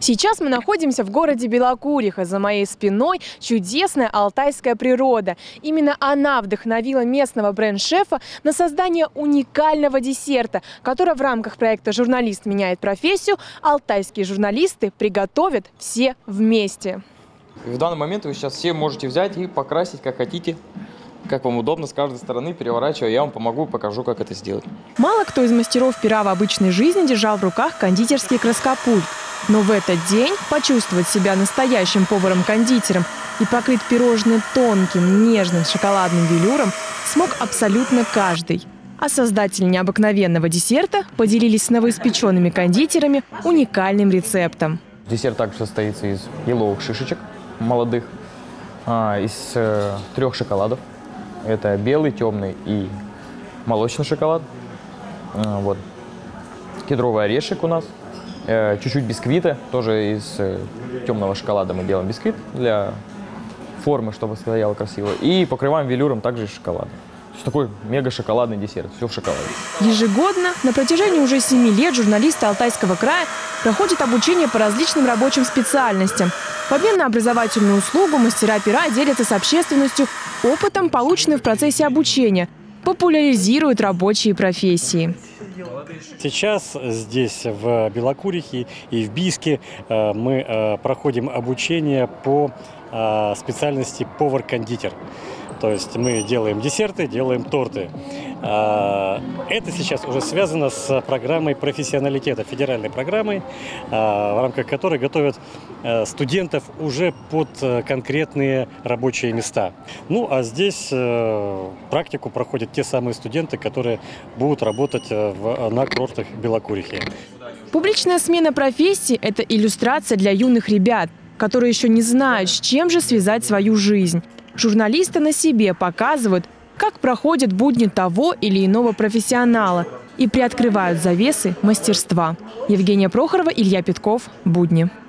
Сейчас мы находимся в городе Белокуриха. За моей спиной чудесная алтайская природа. Именно она вдохновила местного бренд-шефа на создание уникального десерта, который в рамках проекта «Журналист меняет профессию» алтайские журналисты приготовят все вместе. В данный момент вы сейчас все можете взять и покрасить, как хотите, как вам удобно, с каждой стороны, переворачивая. Я вам помогу, покажу, как это сделать. Мало кто из мастеров пера в обычной жизни держал в руках кондитерский краскопульт. Но в этот день почувствовать себя настоящим поваром-кондитером и покрыть пирожное тонким, нежным шоколадным велюром смог абсолютно каждый. А создатели необыкновенного десерта поделились с новоиспеченными кондитерами уникальным рецептом. Десерт также состоит из еловых шишечек молодых, из 3 шоколадов. Это белый, темный и молочный шоколад. Вот. Кедровый орешек у нас. Чуть-чуть бисквита, тоже из темного шоколада мы делаем бисквит для формы, чтобы стояло красиво. И покрываем велюром также из шоколада. То есть такой мега-шоколадный десерт, все в шоколаде. Ежегодно на протяжении уже 7 лет журналисты Алтайского края проходят обучение по различным рабочим специальностям. В обмен на образовательную услугу мастера пера делятся с общественностью опытом, полученным в процессе обучения, популяризируют рабочие профессии. Сейчас здесь, в Белокурихе и в Бийске, мы проходим обучение по специальности повар-кондитер. То есть мы делаем десерты, делаем торты. Это сейчас уже связано с программой профессионалитета, федеральной программой, в рамках которой готовят студентов уже под конкретные рабочие места. Ну а здесь практику проходят те самые студенты, которые будут работать на курортах Белокурихи. Публичная смена профессии – это иллюстрация для юных ребят, которые еще не знают, с чем же связать свою жизнь. Журналисты на себе показывают, как проходят будни того или иного профессионала и приоткрывают завесы мастерства. Евгения Прохорова, Илья Петков. Будни.